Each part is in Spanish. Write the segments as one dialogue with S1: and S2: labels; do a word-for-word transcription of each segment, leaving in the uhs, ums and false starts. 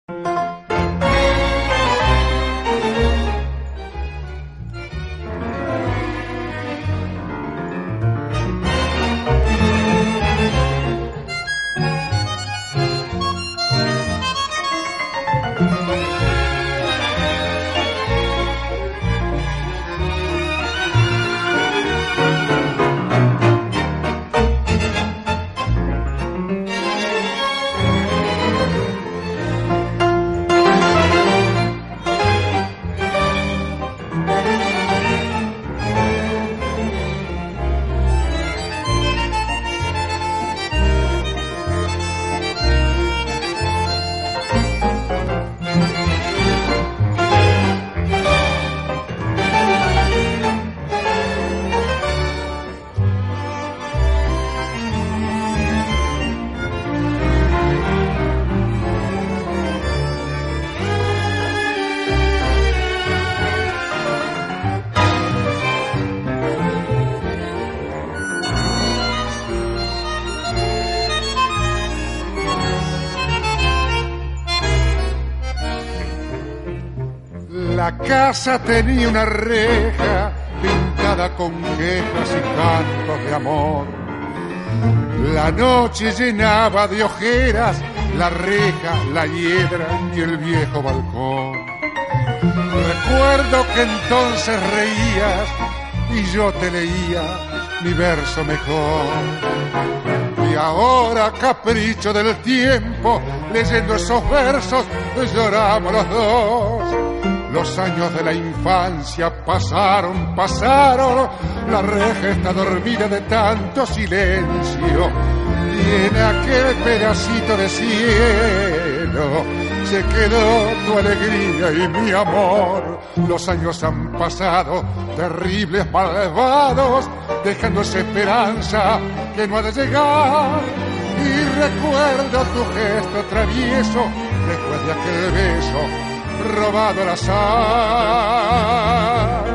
S1: La casa tenía una reja pintada con quejas y cantos de amor. La noche llenaba de ojeras la reja, la hiedra y el viejo balcón. Recuerdo que entonces reías y yo te leía mi verso mejor. Y ahora, capricho del tiempo, leyendo esos versos, lloramos los dos. Los años de la infancia pasaron, pasaron, la reja está dormida de tanto silencio, y en aquel pedacito de cielo se quedó tu alegría y mi amor. Los años han pasado, terribles, malvados, dejando esa esperanza que no ha de llegar. Y recuerdo tu gesto travieso después de aquel beso robado al azar.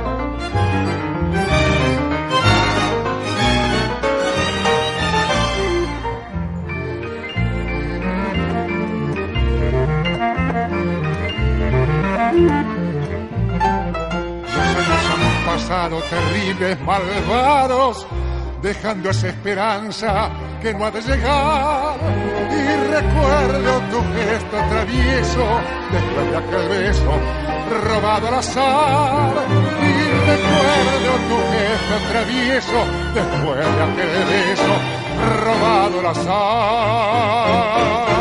S1: Los años han pasado terribles, malvados, dejando esa esperanza que no ha de llegar. Y recuerdo tu gesto travieso después de aquel beso robado al azar. Y recuerdo tu gesto travieso después de aquel beso robado al azar.